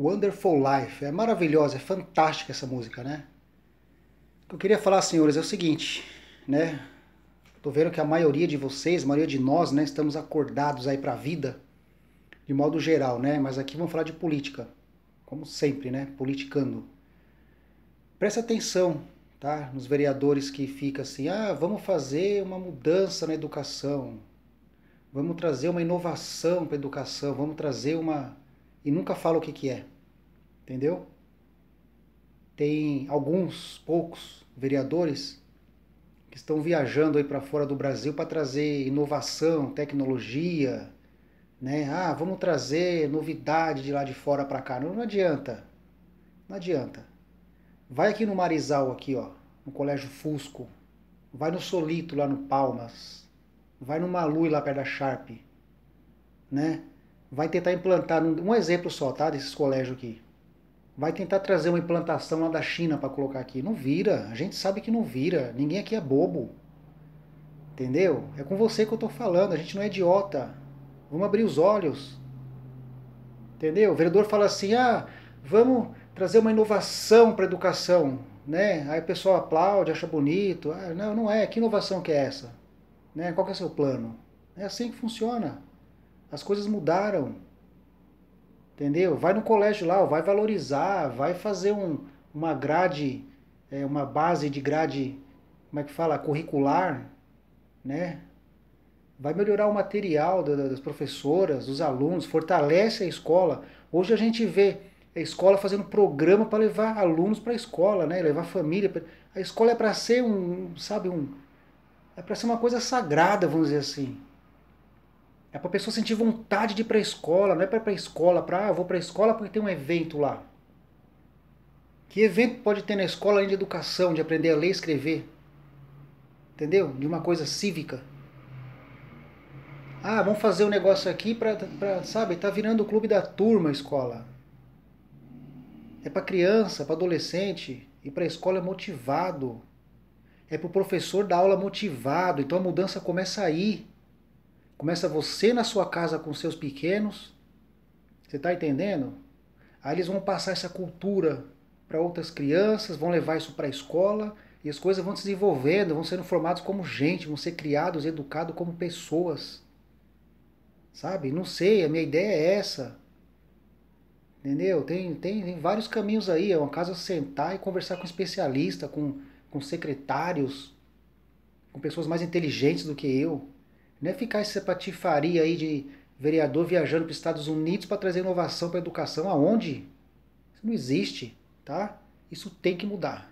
Wonderful Life. É maravilhosa, é fantástica essa música, né? O que eu queria falar, senhores, é o seguinte, né? Tô vendo que a maioria de vocês, a maioria de nós, né, estamos acordados aí pra vida, de modo geral, né? Mas aqui vamos falar de política, como sempre, né? Politicando. Presta atenção, tá? Nos vereadores que ficam assim, vamos fazer uma mudança na educação, vamos trazer uma inovação para a educação, vamos trazer uma... E nunca fala o que que é, entendeu? Tem alguns, poucos vereadores que estão viajando aí para fora do Brasil para trazer inovação, tecnologia, né? Vamos trazer novidade de lá de fora para cá. Não, não adianta, não adianta. Vai aqui no Marizal, aqui, ó, no Colégio Fusco. Vai no Solito, lá no Palmas. Vai no Malui, lá perto da Sharp. Né? Vai tentar implantar, um exemplo só, tá? Desses colégios aqui. Vai tentar trazer uma implantação lá da China para colocar aqui. Não vira. A gente sabe que não vira. Ninguém aqui é bobo. Entendeu? É com você que eu tô falando. A gente não é idiota. Vamos abrir os olhos. Entendeu? O vereador fala assim, vamos trazer uma inovação para a educação, né? Aí o pessoal aplaude, acha bonito. Não, não é. Que inovação que é essa? Né? Qual que é o seu plano? É assim que funciona. As coisas mudaram. Entendeu? Vai no colégio lá, vai valorizar, vai fazer uma grade, uma base de grade, como é que fala? Curricular, né? Vai melhorar o material das professoras, dos alunos, fortalece a escola. Hoje a gente vê a escola fazendo programa para levar alunos para a escola, né? Levar família. A escola é para ser é para ser uma coisa sagrada, vamos dizer assim. É para a pessoa sentir vontade de ir para a escola, não é para ir para a escola, vou para a escola porque tem um evento lá. Que evento pode ter na escola além de educação, de aprender a ler e escrever? Entendeu? De uma coisa cívica. Vamos fazer um negócio aqui sabe, tá virando o clube da turma a escola. É para criança, para adolescente, ir para a escola é motivado. É para o professor dar aula motivado, então a mudança começa aí. Começa você na sua casa com seus pequenos, você está entendendo? Aí eles vão passar essa cultura para outras crianças, vão levar isso para a escola, e as coisas vão se desenvolvendo, vão sendo formados como gente, vão ser criados, educados como pessoas. Sabe? Não sei, a minha ideia é essa. Entendeu? Tem vários caminhos aí. É uma casa sentar e conversar com especialistas, com secretários, com pessoas mais inteligentes do que eu. Não é ficar essa patifaria aí de vereador viajando para os Estados Unidos para trazer inovação para a educação. Aonde? Isso não existe, tá? Isso tem que mudar.